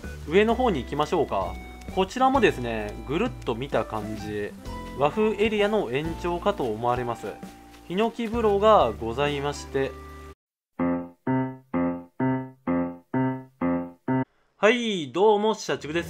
上の方に行きましょうか。こちらもですね、ぐるっと見た感じ、和風エリアの延長かと思われます。ヒノキ風呂がございまして、はい、どうも社畜です。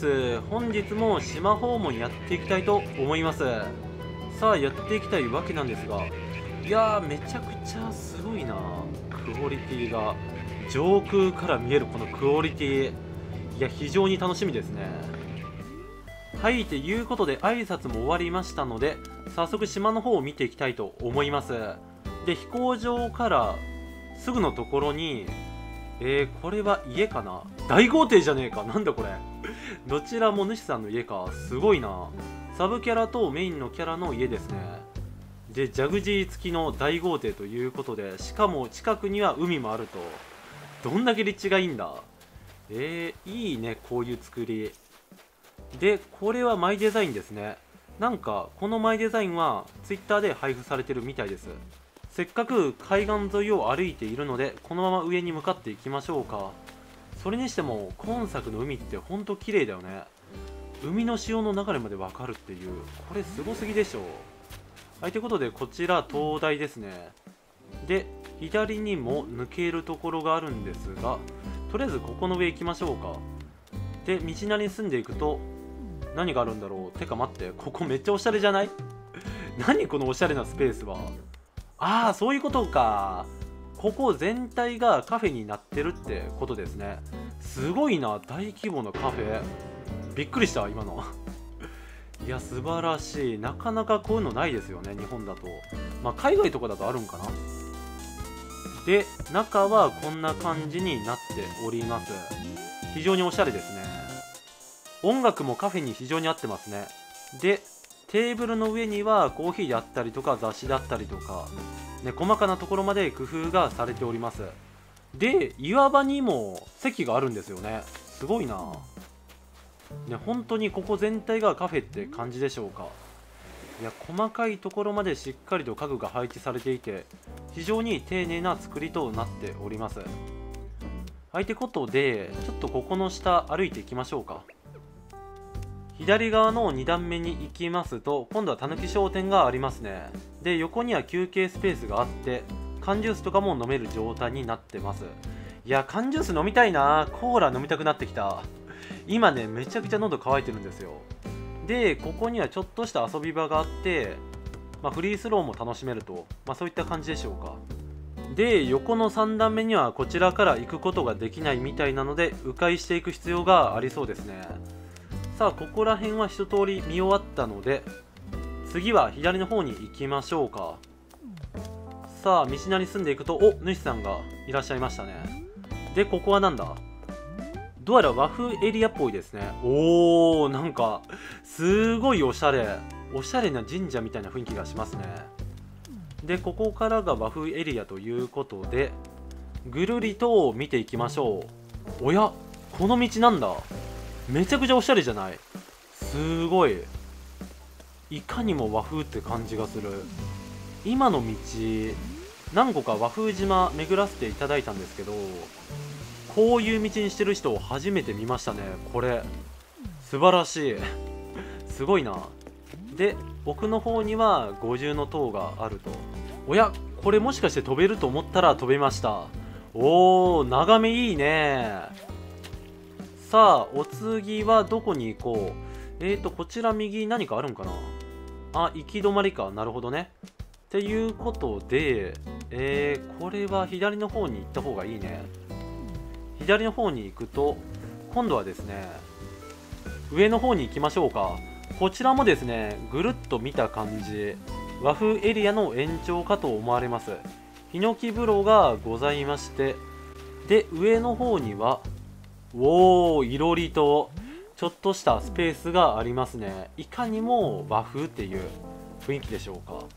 本日も島訪問やっていきたいと思います。さあやっていきたいわけなんですが、いやーめちゃくちゃすごいな。クオリティが、上空から見えるこのクオリティ、いや非常に楽しみですね。はい、ということで挨拶も終わりましたので、早速島の方を見ていきたいと思います。で、飛行場からすぐのところに、これは家かな、大豪邸じゃねえか、なんだこれどちらも主さんの家か、すごいな。サブキャラとメインのキャラの家ですね。で、ジャグジー付きの大豪邸ということで、しかも近くには海もあると。どんだけ立地がいいんだ。いいね、こういう作りで。これはマイデザインですね。なんかこのマイデザインは Twitter で配布されてるみたいです。せっかく海岸沿いを歩いているので、このまま上に向かっていきましょうか。それにしても今作の海ってほんと綺麗だよね。海の潮の流れまでわかるっていう、これすごすぎでしょ。はい、ということでこちら灯台ですね。で、左にも抜けるところがあるんですが、とりあえずここの上行きましょうか。で、道なりに住んでいくと何があるんだろう。てか待って、ここめっちゃおしゃれじゃない何このおしゃれなスペースは。ああ、そういうことか。ここ全体がカフェになってるってことですね。すごいな、大規模なカフェ。びっくりした今のいや素晴らしい。なかなかこういうのないですよね、日本だと。まあ海外とかだとあるんかな。で、中はこんな感じになっております。非常におしゃれですね。音楽もカフェに非常に合ってますね。で、テーブルの上にはコーヒーであったりとか雑誌だったりとか、ね、細かなところまで工夫がされております。で、岩場にも席があるんですよね。すごいな。ね、本当にここ全体がカフェって感じでしょうか。いや、細かいところまでしっかりと家具が配置されていて、非常に丁寧な作りとなっております。はい、ってことで、ちょっとここの下歩いていきましょうか。左側の2段目に行きますと、今度はたぬき商店がありますね。で、横には休憩スペースがあって、缶ジュースとかも飲める状態になってます。いや、缶ジュース飲みたいな。コーラ飲みたくなってきた。今ね、めちゃくちゃ喉乾いてるんですよ。で、ここにはちょっとした遊び場があって、フリースローも楽しめると、そういった感じでしょうか。で、横の3段目にはこちらから行くことができないみたいなので、迂回していく必要がありそうですね。さあ、ここら辺は一通り見終わったので、次は左の方に行きましょうか。さあ、道なりに住んでいくと、お、主さんがいらっしゃいましたね。で、ここはなんだ。どうやら和風エリアっぽいですね。おー、なんかすごいおしゃれ。おしゃれな神社みたいな雰囲気がしますね。で、ここからが和風エリアということで、ぐるりと見ていきましょう。おや、この道なんだ。めちゃくちゃおしゃれじゃない？すごい。いかにも和風って感じがする。今の道、何個か和風島巡らせていただいたんですけど、こういう道にしてる人を初めて見ましたね。これ素晴らしいすごいな。で、奥の方には五重塔があると。おや、これもしかして飛べると思ったら飛べました。おー、眺めいいね。さあ、お次はどこに行こう。こちら右何かあるんかな。あ、行き止まりか。なるほどね。っていうことで、これは左の方に行った方がいいね。左の方に行くと、今度はですね、上の方に行きましょうか。こちらもですね、ぐるっと見た感じ、和風エリアの延長かと思われます。ヒノキ風呂がございまして、で、上の方には、おー、いろりと、ちょっとしたスペースがありますね。いかにも和風っていう雰囲気でしょうか。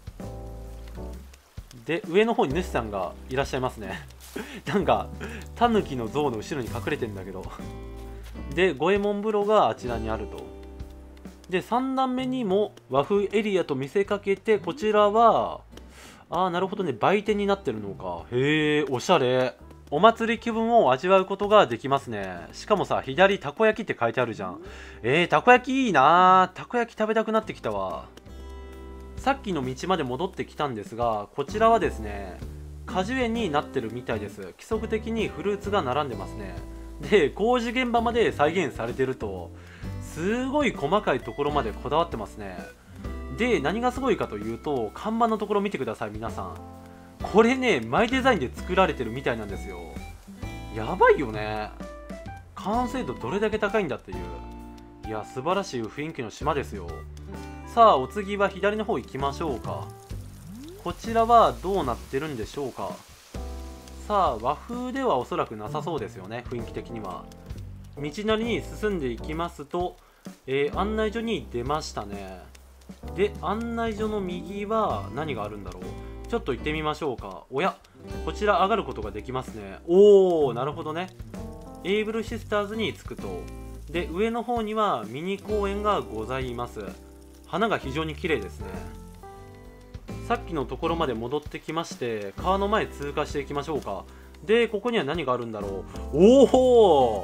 で、上の方に主さんがいらっしゃいますね。なんか、タヌキの像の後ろに隠れてんだけど。で、五右衛門風呂があちらにあると。で、3段目にも和風エリアと見せかけて、こちらは、なるほどね、売店になってるのか。へえ、おしゃれ。 お祭り気分を味わうことができますね。しかもさ、左たこ焼きって書いてあるじゃん。たこ焼きいいな。たこ焼き食べたくなってきたわ。さっきの道まで戻ってきたんですが、こちらはですね、果樹園になってるみたいです。規則的にフルーツが並んでますね。で、工事現場まで再現されてると、すごい細かいところまでこだわってますね。で、何がすごいかというと、看板のところ見てください、皆さん。これね、マイデザインで作られてるみたいなんですよ。やばいよね。完成度どれだけ高いんだっていう。いや、素晴らしい雰囲気の島ですよ。さあ、お次は左の方行きましょうか。こちらはどうなってるんでしょうか。さあ、和風ではおそらくなさそうですよね、雰囲気的には。道なりに進んでいきますと、案内所に出ましたね。で、案内所の右は何があるんだろう。ちょっと行ってみましょうか。おや、こちら上がることができますね。おー、なるほどね。エイブルシスターズに着くと。で、上の方にはミニ公園がございます。花が非常に綺麗ですね。さっきのところまで戻ってきまして、川の前通過していきましょうか。で、ここには何があるんだろう。おお、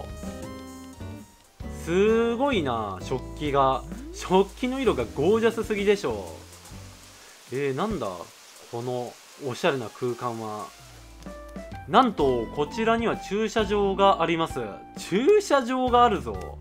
すごいな、食器が。食器の色がゴージャスすぎでしょ。なんだこのおしゃれな空間は。なんとこちらには駐車場があります。駐車場があるぞ。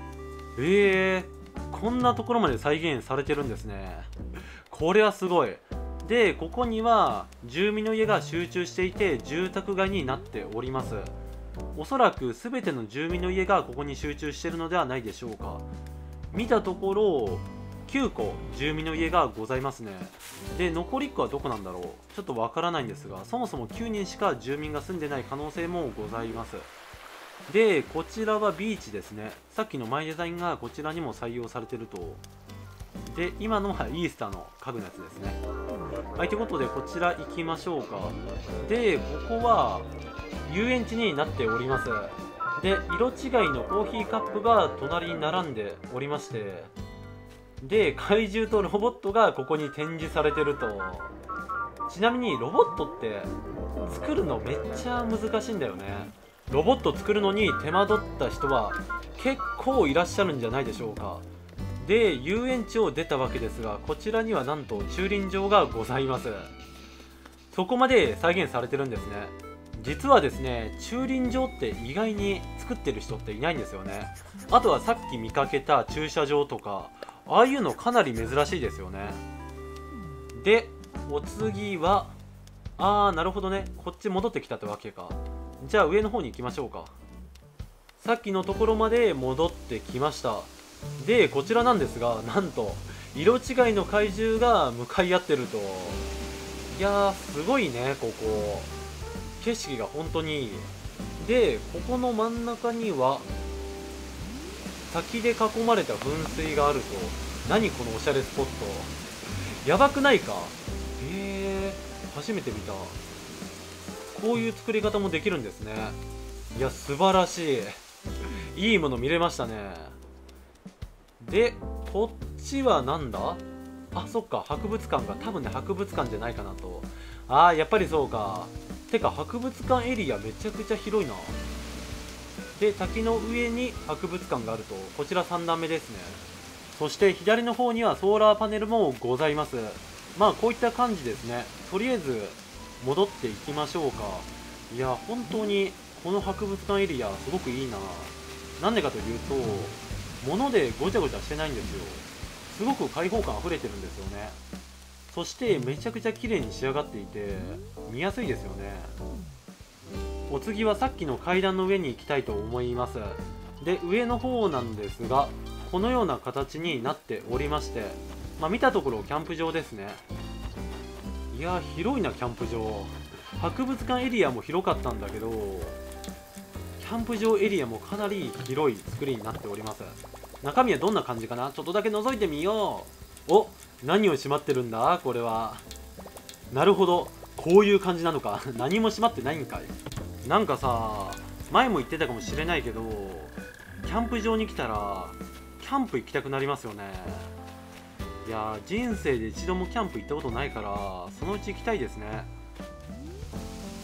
こんなところまで再現されてるんですね。これはすごい。で、ここには住民の家が集中していて住宅街になっております。おそらく全ての住民の家がここに集中しているのではないでしょうか。見たところ9個住民の家がございますね。で、残り1個はどこなんだろう、ちょっとわからないんですが、そもそも9人しか住民が住んでない可能性もございます。で、こちらはビーチですね。さっきのマイデザインがこちらにも採用されてると。で、今のはイースターの家具のやつですね。はい、ということでこちら行きましょうか。で、ここは遊園地になっております。で、色違いのコーヒーカップが隣に並んでおりまして、で、怪獣とロボットがここに展示されてると。ちなみにロボットって作るのめっちゃ難しいんだよね。ロボット作るのに手間取った人は結構いらっしゃるんじゃないでしょうか。で、遊園地を出たわけですが、こちらにはなんと駐輪場がございます。そこまで再現されてるんですね。実はですね、駐輪場って意外に作ってる人っていないんですよね。あとはさっき見かけた駐車場とか、ああいうのかなり珍しいですよね。で、お次は、なるほどね、こっち戻ってきたってわけか。じゃあ上の方に行きましょうか。さっきのところまで戻ってきました。で、こちらなんですが、なんと色違いの怪獣が向かい合ってると。いやー、すごいね、ここ景色が本当にいい。で、ここの真ん中には滝で囲まれた噴水があると。何このおしゃれスポット、やばくないか。初めて見た。こういう作り方もできるんですね。いや、素晴らしい。いいもの見れましたね。で、こっちはなんだ。そっか、博物館が、多分ね、博物館じゃないかなと。やっぱりそうか。てか、博物館エリアめちゃくちゃ広いな。で、滝の上に博物館があると。こちら3段目ですね。そして左の方にはソーラーパネルもございます。まあこういった感じですね。とりあえず戻っていきましょうか。いや、本当にこの博物館エリアすごくいいな。なんでかというと、物でごちゃごちゃしてないんですよ。すごく開放感あふれてるんですよね。そしてめちゃくちゃ綺麗に仕上がっていて見やすいですよね。お次はさっきの階段の上に行きたいと思います。で、上の方なんですが、このような形になっておりまして、見たところキャンプ場ですね。いや、広いな、キャンプ場。博物館エリアも広かったんだけど、キャンプ場エリアもかなり広い作りになっております。中身はどんな感じかな、ちょっとだけ覗いてみよう。お、何をしまってるんだこれは。なるほど、こういう感じなのか。何もしまってないんかい。なんかさ、前も言ってたかもしれないけど、キャンプ場に来たらキャンプ行きたくなりますよね。いやー、人生で一度もキャンプ行ったことないから、そのうち行きたいですね。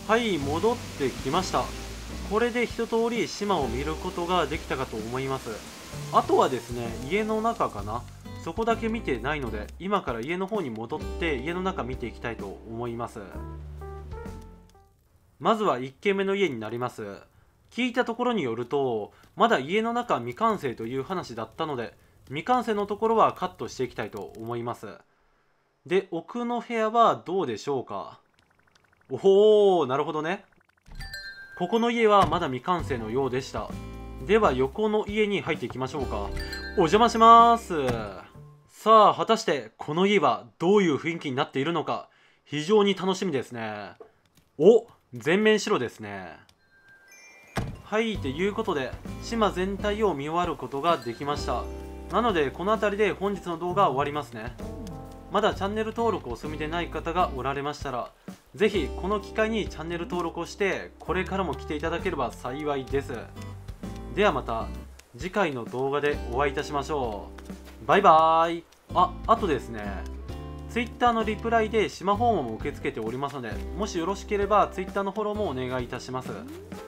はい、戻ってきました。これで一通り島を見ることができたかと思います。あとはですね、家の中かな。そこだけ見てないので、今から家の方に戻って家の中見ていきたいと思います。まずは1軒目の家になります。聞いたところによると、まだ家の中未完成という話だったので、未完成のところはカットしていきたいと思います。で、奥の部屋はどうでしょうか。おお、なるほどね。ここの家はまだ未完成のようでした。では横の家に入っていきましょうか。お邪魔します。さあ、果たしてこの家はどういう雰囲気になっているのか、非常に楽しみですね。お、全面白ですね。はい、ということで島全体を見終わることができました。なのでこの辺りで本日の動画は終わりますね。まだチャンネル登録をお済みでない方がおられましたら、ぜひこの機会にチャンネル登録をしてこれからも来ていただければ幸いです。ではまた次回の動画でお会いいたしましょう。バイバーイ。あとですね、Twitter のリプライで島訪問も受け付けておりますので、もしよろしければ Twitter のフォローもお願いいたします。